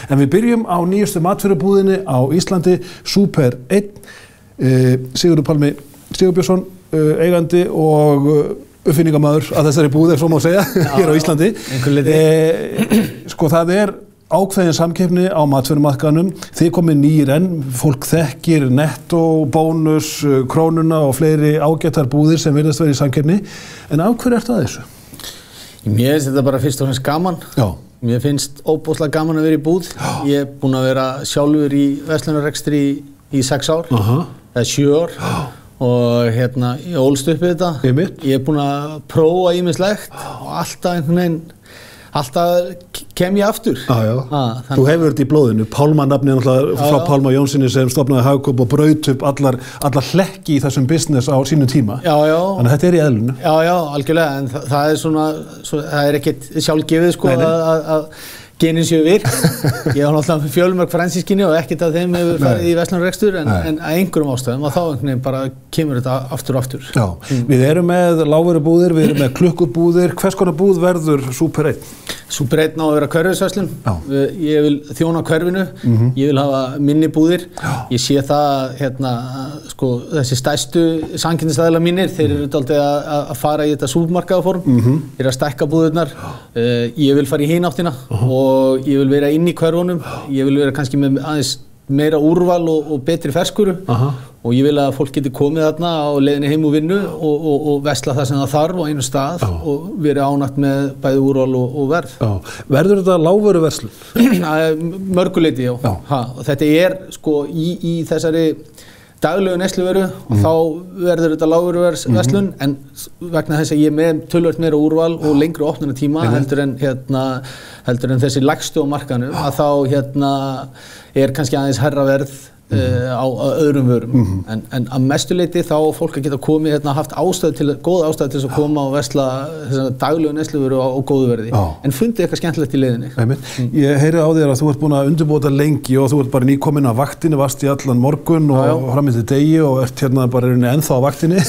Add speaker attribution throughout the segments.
Speaker 1: En við byrjum á nýjustu matvörubúðinni á Íslandi, Super 1. Sigurður Pálmi Sigurbjörnsson, eigandi og uppfinningamaður að þessari búð, ef svo má segja, hér á Íslandi. Sko, það ákveðin samkeppni á matvörumarkaðnum. Þið komið nýir enn, fólk þekkir Netto, Bónus, Krónuna og fleiri ágætar búðir sem virðast vera í samkeppni. En af hverju ertu að þessu?
Speaker 2: Mér finnst þetta bara fyrst og fremst gaman.
Speaker 1: Já.
Speaker 2: Mér finnst óbúslega gaman að vera í búð. Já. Ég búinn að vera sjálfur í verslunarrekstri í 6 ár, eða 7 ár. Já. Og ég ólst upp við þetta. Ég búinn að prófa ýmislegt og alltaf einhvern veginn, alltaf kem ég aftur.
Speaker 1: Þú hefur þetta í blóðinu. Pálma-nafnið náttúrulega frá Pálma Jónssoni sem stofnaði Hagkaup og braut upp allar hlekki í þessum business á sínum tíma. Þannig að þetta í eðlunu.
Speaker 2: Já, algjörlega. En það svona, það ekkert sjálfgefið sko að genin séu virk. Ég var náttúrulega fjölmörg fransískinni og ekkert af þeim hefur farið í verslunarrekstur en að einhverjum ástæðum og þá einhvern veginn bara kemur þetta aftur og aftur.
Speaker 1: Já, við erum með lágvörubúðir, við erum með klukkubúðir. Hvers konar búð verður Super 1?
Speaker 2: Super 1 á að vera hverfisverslun. Ég vil þjóna hverfinu, ég vil hafa minni búðir. Ég sé það, sko, þessi stærstu samkeppnisaðilar mínir, þeir eru dálítið að fara í þetta súpermarkaðaform, þeir eru að stækka búðirnar. Ég vil fara í hina áttina og ég vil vera inn í hverfunum, ég vil vera kannski með aðeins meira úrval og betri ferskuru og ég vil að fólk geti komið þarna á leiðinni heim úr vinnu og versla það sem það þarf á einu stað og verið ánægt með bæði úrval og verð.
Speaker 1: Verður þetta lágvöruverslun?
Speaker 2: Mörguleyti, já. Þetta sko í þessari daglegu nesluvöru og þá verður þetta lágvöruverslun en vegna þess að ég með töluvert meira úrval og lengri opnunartíma heldur en þessi lægstu á markaðnum að þá kannski aðeins hærra verð á öðrum vörum en að mestuleyti þá fólk að geta komið haft góða ástæðu til að koma og versla þessa daglegu nesluvöru á góðu verði en fundið eitthvað skemmtilegt í leiðinni.
Speaker 1: Ég heyri á þér að þú ert búin að undirbúa þetta lengi og þú ert bara nýkominn af vaktinni, varst í allan morgun og fram eftir degi og ert bara ennþá á vaktinni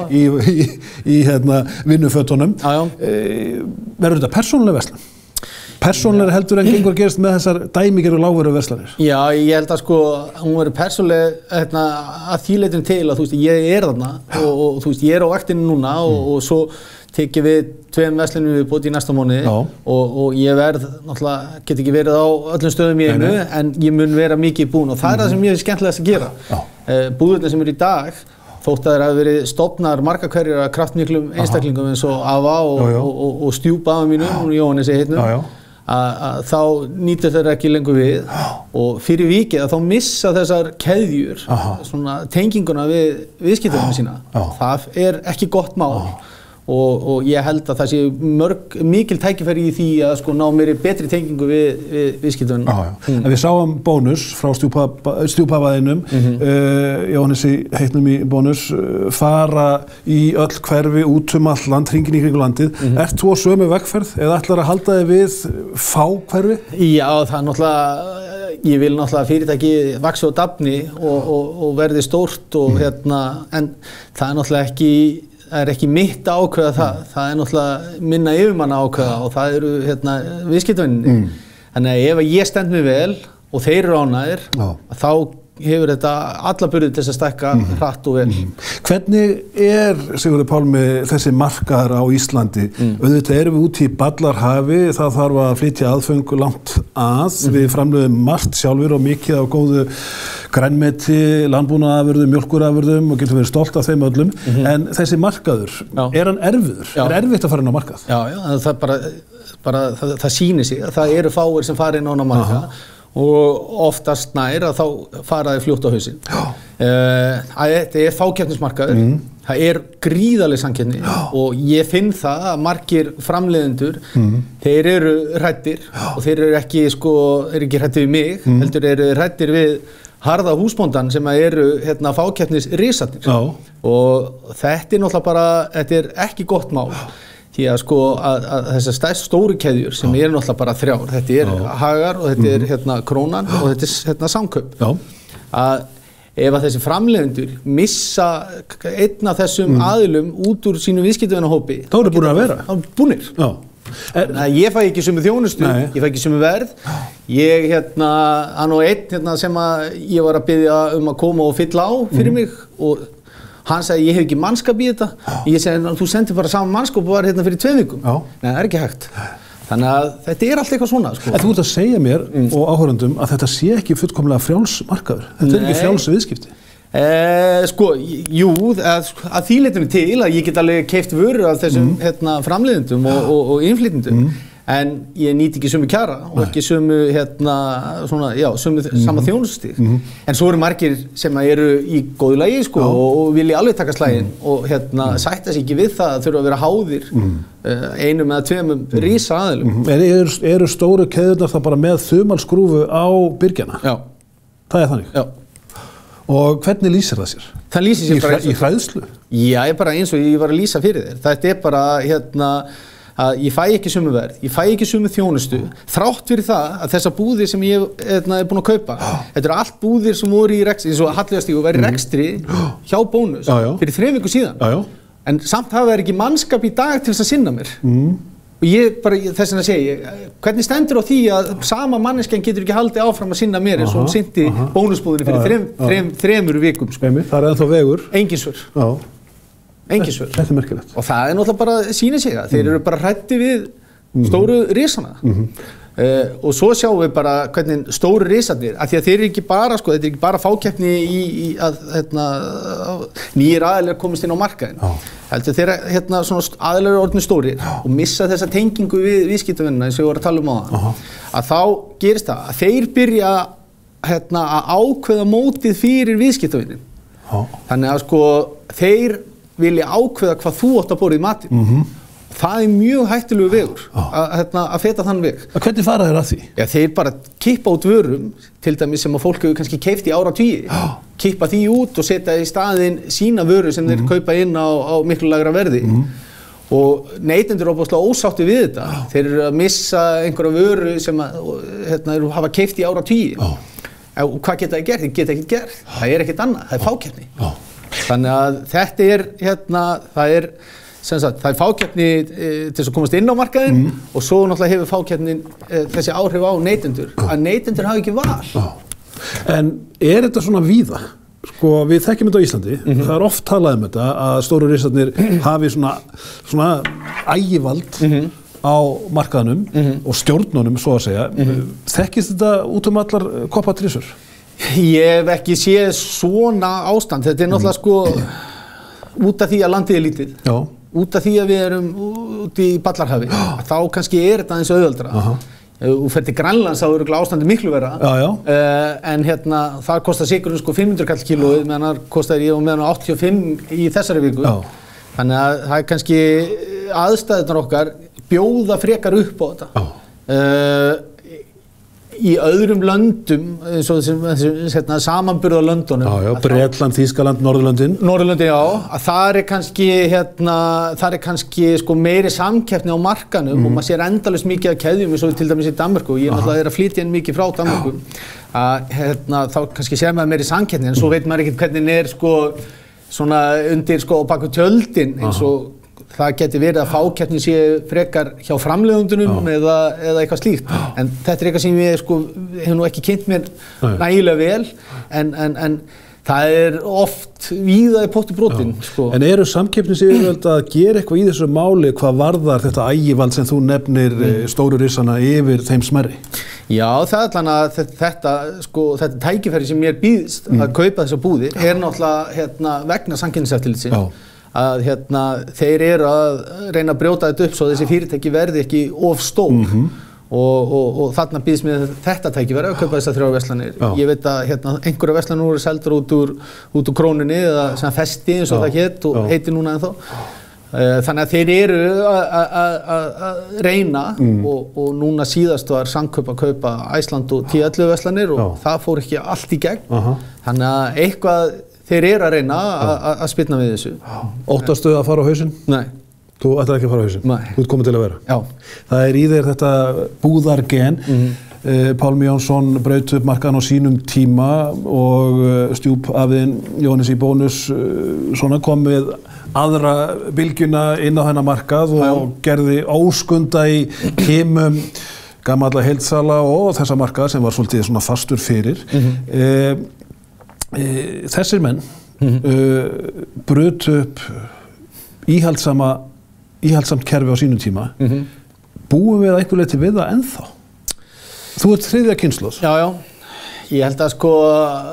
Speaker 1: í vinnufötunum. Verður þetta persónuleg verslun? Persónulega heldur en gengur að gerast með þessar dæmigerðu lágvöruverslanir? Já,
Speaker 2: ég held að sko, hún verður persónulega að því leytinu til að ég þarna og ég á vaktinni núna og svo tekið við 2 verslunum við búið í næsta mánuði og ég náttúrulega get ekki verið á öllum stöðum í einu en ég mun vera mikið búinn og það það sem ég skemmtilegast að gera. Búðirnar sem eru í dag þótt að þeir hafa verið stofnar margar hverjir af kraftmiklum einstaklingum eins og Ava og Stjúpa afa mínum og Jóhannes heitnum að þá nýta þeir ekki lengur við og fyrir vikið að þá missa þessar keðjur tenginguna við viðskiptavinina sína. Það ekki gott mál og ég held að það sé mikil tækifæri í því að sko ná meiri betri tengingu við viðskiptavinina.
Speaker 1: En við sáum Bónus frá Stjúpafaðinum, Jóhannesi heitnum í Bónus, fara í öll hverfi út all land, hringinn í kringu landið. Ert þú á sömu vegferð eða ætlar að halda þig við fá hverfi?
Speaker 2: Já, það náttúrulega, ég vil náttúrulega fyrirtæki vaxi og dafni og verði stórt og en það náttúrulega ekki mitt að ákveða það náttúrulega minna yfirmanna að ákveða og það eru viðskiptavinirnir. Þannig að ef ég stend mig vel og þeir eru ánægðir, þá hefur þetta alla burði til þess að stækka hratt og vel.
Speaker 1: Hvernig Sigurður Pálmi, þessi markaður á Íslandi? Auðvitað erum við úti í ballarhafi, það þarf að flytja aðföng langt að. Við framleiðum margt sjálfur og mikið af góðu grænmeti, landbúnaðarafurðum, mjólkurafurðum og getum verið stolt af þeim öllum. En þessi markaður, hann erfiður? Erfitt að fara inn á markað?
Speaker 2: Já, það sýnir sig að það eru fáir sem fara inn á markað og oftast nær að þá fara þeir fljótt á hausinn. Þetta fákeppnismarkaður, það gríðarleg samkeppni og ég finn það að margir framleiðendur, þeir eru hræddir og þeir eru ekki hræddir við mig, heldur eru hræddir við harða húsbóndan sem eru fákeppnisrisarnir og þetta náttúrulega bara, þetta ekki gott mál. Því að þessar stóru keðjur sem náttúrulega bara 3, þetta Hagar og þetta Krónan og þetta Samkaup. Að ef að þessi framleiðendur missa einn af þessum aðilum út úr sínu viðskiptavinahópi.
Speaker 1: Þá eru búin að vera.
Speaker 2: Þá búnir. Ég fæ ekki sömu þjónustu, ég fæ ekki sömu verð. Ég hann og einn sem ég var að biðja að koma og fylla á fyrir mig og hann sagði ég hef ekki mannskap í þetta. Ég segi þú sendir bara saman mannskap og var fyrir 2 vikum. Nei, það ekki hægt. Þannig að þetta allt eitthvað svona. Sko.
Speaker 1: Þú ert að segja mér og áhorfendum að þetta sé ekki fullkomlega frjáls markaður. Þetta ekki frjáls viðskipti.
Speaker 2: Jú, að því leytinu til að ég get alveg keypt vörur af þessum framleiðendum og innflytjendum. En ég nýti ekki sömu kjara og ekki sömu sama þjónustustig. En svo eru margir sem eru í góðu lagi sko, og vilja alveg taka slaginn og sætta sig ekki við það að þurfa að vera háðir einum eða 2 rísa aðilum.
Speaker 1: Eru stóru keðjurnar það bara með þumalskrúfu á byrgjana?
Speaker 2: Já.
Speaker 1: Það þannig?
Speaker 2: Já.
Speaker 1: Og hvernig lýsir það sér?
Speaker 2: Það lýsir sér bara
Speaker 1: í hræðslu?
Speaker 2: Já, bara eins og ég var að lýsa fyrir þér. Þetta bara að ég fæ ekki sömu verð, ég fæ ekki sömu þjónustu, þrátt fyrir það að þessar búðir sem ég búinn að kaupa, þetta eru allt búðir sem voru í rekstri, eins og Hallveigarstígur var í rekstri hjá Bónus fyrir 3 vikur síðan. En samt hafa þeir ekki mannskap í dag til þess að sinna mér. Og ég bara þess vegna segi, hvernig stendur á því að sama manneskjan getur ekki haldið áfram að sinna mér eins og hún sinnti Bónusbúðinni fyrir 3 vikum. Sko.
Speaker 1: Það ennþá vegur.
Speaker 2: Engin svör. Engin svör.
Speaker 1: Þetta merkilegt.
Speaker 2: Og það náttúrulega bara sýnir sig að þeir eru bara hræddir við stóru risana. Og svo sjáum við bara hvernig stóru risarnir, af því að þeir eru ekki bara, sko, þetta er ekki bara fákeppni í að nýjir aðilar komist inn á markaðinn. Heldur þeir svona aðilar eru orðnir stórir og missa þessa tengingu við viðskiptavinnina eins og við vorum að tala um áðan. Að þá gerist það að þeir byrja að ákveða mótið fyrir viðskiptavinnin. Þannig að sko þeir vilja ákveða hvað þú átt að borða í matinn. Það mjög hættulegu vegur að feta þann veg.
Speaker 1: Hvernig fara þeir að því?
Speaker 2: Já, þeir bara kippa út vörum, til dæmis sem að fólk hefur kannski keypt í áratugi, kippa því út og setja í staðinn sína vöru sem þeir kaupa inn á miklu lægra verði. Og neytendur eru óbúslega ósátti við þetta. Þeir eru að missa einhverja vöru sem hafa keypt í áratugi. Og hvað geta þeir gert? Þeir geta ekkert gert. Það ekkert annað, það fákeppni. Þannig að þetta það er fákeppni til þess að komast inn á markaðinn og svo náttúrulega hefur fákeppnin þessi áhrif á neytendur, að neytendur hafa ekki val.
Speaker 1: En þetta svona víða? Sko, við þekkjum þetta á Íslandi, það er oft talað um þetta að stóru risarnir hafi svona ægivald á markaðnum og stjórnunum, svo að segja. Þekkist þetta út allar koppatrísur?
Speaker 2: Ég hef ekki séð svona ástand. Þetta náttúrulega sko út af því að landið lítið. Já. Út af því að við erum úti í Ballarhafi. Þá kannski þetta aðeins auðveldara. Þú fer til Grænlands þá eru ástandið miklu verra. En þar kostar sykurinn sko 500 kall kílóið meðan þar kostar ég meðan 85 í þessari viku. Þannig að það kannski aðstæðurnar okkar bjóða frekar upp á þetta. Í öðrum löndum, eins og samanburðarlöndunum.
Speaker 1: Bretland, Þýskaland, Norðurlöndin.
Speaker 2: Norðurlöndin, að það kannski sko meiri samkeppni á markanum og maður sér endalaust mikið af keðjum eins og til dæmis í Danmörku. Ég náttúrulega að flytja inn mikið frá Danmörku. Þá kannski sér maður meiri samkeppni, en svo veit maður ekkert hvernig sko svona undir sko baku tjöldin eins og það geti verið að fákeppni sé frekar hjá framleiðendunum eða eitthvað slíkt. En þetta er eitthvað sem ég sko, hef nú ekki kynnt mér nægilega vel, en það oft víða í pottu brotin. Sko.
Speaker 1: En eru samkeppnisyfirvöld að gera eitthvað í þessu máli hvað varðar þetta ægivald sem þú nefnir stóru risana yfir þeim smærri?
Speaker 2: Já, það er allan að þetta tækifæri sem mér býðst að kaupa þessar búðir náttúrulega vegna samkeppniseftirlitsins. Að þeir eru að reyna að brjóta þetta upp svo þessi fyrirtæki verði ekki of stór og þarna býðst mér þetta tækifæri að kaupa þessar 3 verslanir. Ég veit að einhverja verslanir eru seldur út úr Krónunni eða sem festi eins og það hét og heitir núna ennþá. Þannig að þeir eru að reyna og núna síðast var Samkaup að kaupa Æsland og 10-11 verslanir og það fór ekki allt í gegn. Þannig að eitthvað þeir eru að reyna að spyrna við þessu.
Speaker 1: Óttastu að fara á hausinn?
Speaker 2: Nei.
Speaker 1: Þú ætlar ekki að fara á hausinn?
Speaker 2: Nei.
Speaker 1: Þú ert komin til að vera?
Speaker 2: Já.
Speaker 1: Það í þér þetta búðargen. Pálmi Jónsson braut upp markaðan á sínum tíma og stjúpafiðinn Jóhannes í Bónus svona kom við aðra bylgjuna inn á þennan markað og gerði óskunda í kimum gamalla heildsala og þessa markað sem var svolítið svona fastur fyrir. Þessir menn brutu upp íhaldsamt kerfi á sínum tíma. Búum við að einhver leyti við það ennþá? Þú ert þriðja kynslóð.
Speaker 2: Já. Ég held að sko,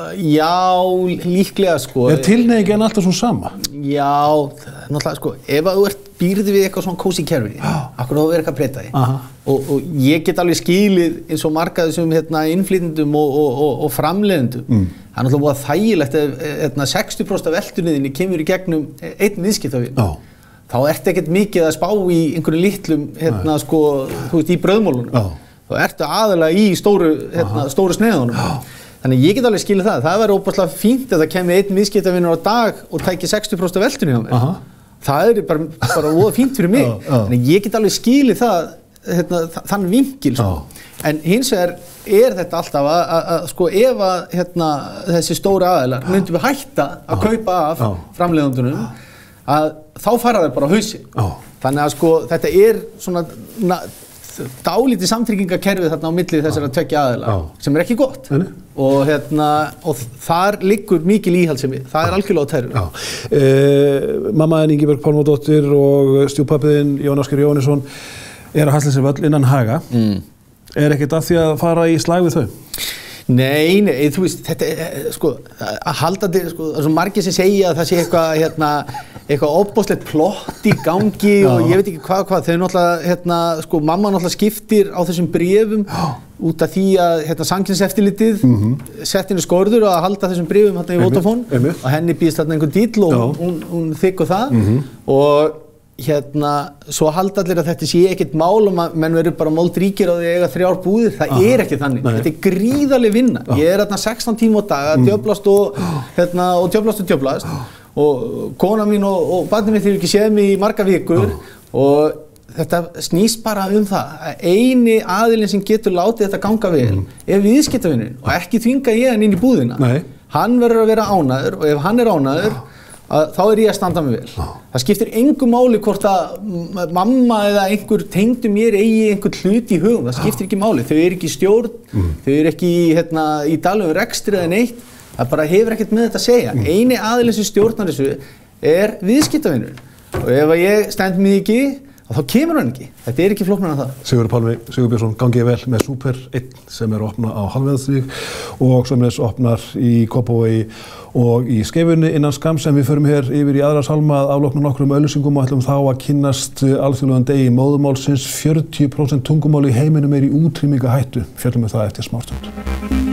Speaker 2: já, líklega sko.
Speaker 1: Er tilhneigingin alltaf svona sama?
Speaker 2: Já, náttúrulega sko, ef að þú býrði við eitthvað svona kósí kerfi, akkur þá verður eitthvað að breyta því. Og ég get alveg skilið eins og marga þessum innflytjendum og framleiðendum. Það er náttúrulega búið þægilegt ef 60% af veltunniðinni kemur í gegnum einn viðskiptavin. Þá ertu ekkert mikið að spá í einhverju litlum, sko, þú veist, í brauðmálunum. Þá ertu aðalega í stóru sneiðunum. Þannig ég get alveg skilið það. Það væri óbúslega fínt ef það kemur einn viðskiptavinur á dag og tæki 60% af veltunni hjá mér. Það er bara óða fínt fyrir mig. Þannig ég get alveg skilið það, þann vinkil. En hins vegar þetta alltaf að sko, ef að þessi stóru aðilar myndum við hætta að kaupa af framleiðendunum, að þá fara þeir bara á hausinn. Þannig að sko, þetta svona dálítið samtryggingakerfið þarna á milli þessara tveggja aðila sem ekki gott. Og þar liggur mikil íhaldssemi. Það algjörlega á tæru.
Speaker 1: Mamma Ingibjörg Pálmadóttir og stjúppapiðinn Jón Ásgeir Jóhannesson að hasla sér völl innan Haga. Ekkert að því að fara í slag við þau?
Speaker 2: Nei, þú veist, þetta sko, að halda til, sko, það er svo margir sem segja að það sé eitthvað ofboðslegt plott í gangi og ég veit ekki hvað, þau náttúrulega, sko, mamma náttúrulega skiptir á þessum bréfum út af því að Samkeppniseftirlitið sett inn í skorður að halda þessum bréfum í Vodafone og henni býðst þarna einhver díll og hún þykkur það og svo halda allir að þetta sé ekkert mál og menn verður bara moldríkir á því að eiga 3 búðir. Það ekki þannig. Þetta gríðarleg vinna. Ég þarna 16 tíma á dag að djöflast og djöflast og kona mín og barnið mitt hefur ekki séð mig í marga vikur og þetta snýst bara það. Eini aðilinn sem getur látið þetta ganga vel viðskiptavinurinn og ekki þvinga ég hann inn í búðina. Hann verður að vera ánægður og ef hann er ánægður þá ég að standa mig vel. Það skiptir engu máli hvort að mamma eða einhver tengdu mér eigi einhvern hlut í hugum. Það skiptir ekki máli. Þau ekki í stjórn, þau ekki í daglegum rekstri eða neitt. Það bara hefur ekkert með þetta að segja. Eini aðilinn sem stjórnar þessu viðskiptavinurinn. Og ef ég stend mig ekki, þá kemur hann ekki. Þetta ekki flóknara en það.
Speaker 1: Sigurður Pálmi Sigurbjörnsson, gangið vel með Super 1 sem opna á Hallveiðsvík og sömuleiðis opnar í Kópavogi og í Skeifunni innan skamms, en við förum hér yfir í aðra sálma að afloknum nokkrum auglýsingum og ætlum þá að kynnast alþjóðlegan degi móðurmálsins. 40% tungumál í heiminum í útrýmingahættu. Fjöllum við það eftir smástund.